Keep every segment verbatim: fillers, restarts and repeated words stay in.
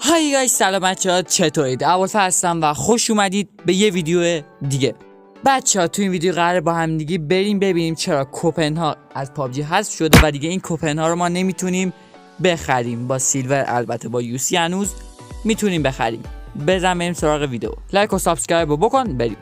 های گایز، سلام بچه‌ها، چطورید؟ ابوالفضل هستم و خوش اومدید به یه ویدیو دیگه. بچه‌ها تو این ویدیو قراره با هم دیگه بریم ببینیم چرا کوپن ها از پابجی حذف شده و دیگه این کوپن ها رو ما نمیتونیم بخریم. با سیلور، البته با یوسی هنوز میتونیم بخریم. بزن بریم سراغ ویدیو. لایک و سابسکرایب بکن بریم.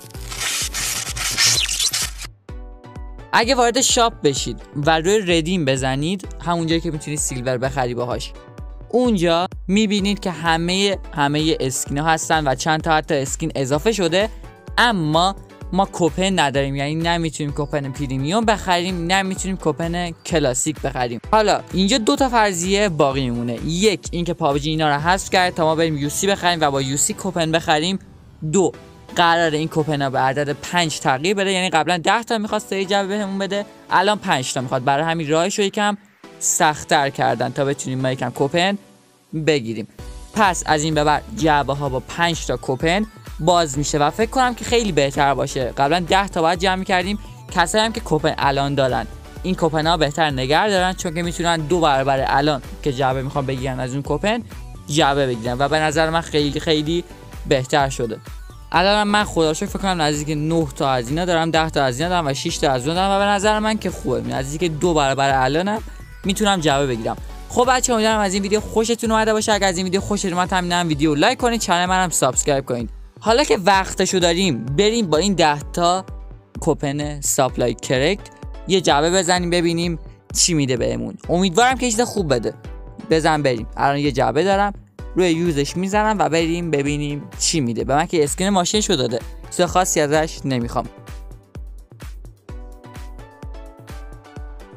اگه وارد شاپ بشید و روی ردیم بزنید، همونجایی که میتونید سیلور بخری باهاش، اونجا میبینید که همه همه اسکین ها هستن و چند تا حتی اسکین اضافه شده، اما ما کوپن نداریم. یعنی نمیتونیم کوپن پریمیوم بخریم، نمیتونیم کوپن کلاسیک بخریم. حالا اینجا دو تا فرضیه باقی میمونه. یک، اینکه پابجی اینا رو حذف کرد تا ما بریم یوسی بخریم و با یوسی کوپن بخریم. دو، قراره این کوپن ها به عدد پنج تغییر بده. یعنی قبلا ده تا میخواست سری جعبه بهمون بده، الان پنج تا میخواد. برای همین راهش رو یکم سخت‌تر کردن تا بتونیم ما یکم کوپن بگیریم. پس از این به بعد جعبه ها با پنج تا کوپن باز میشه و فکر کنم که خیلی بهتر باشه. قبلا ده تا باید جمع می‌کردیم. کسایی هم که کوپن الان دارن، این کوپن ها بهتر نگه دارن، چون که میتونن دو برابر الان که جعبه میخوان بگیرن از اون کوپن جعبه بگیرن و به نظر من خیلی خیلی بهتر شده. الان من خدا رو شکر فکر کنم نزدیک نه تا از اینا دارم، ده تا از اینا دارم و شش تا از اون دارم و به نظر من که خوبه. نزدیک دو برابر الانم میتونم جعبه بگیرم. خب بچه‌ها، امیدوارم از این ویدیو خوشتون اومده باشه. اگر از این ویدیو خوشتون اومد همین ویدیو لایک کنید، کانال منم سابسکرایب کنید. حالا که وقتشو داریم بریم با این ده تا کوپن ساپلای کرکت یه جعبه بزنیم ببینیم چی میده بهمون. امیدوارم که چیز خوب بده. بزن بریم. الان یه جعبه دارم، روی یوزش میزنم و بریم ببینیم چی میده. به من که اسکین ماشینشو داده، چیز خاصی ازش نمیخوام.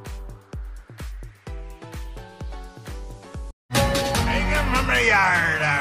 Take him from the yard.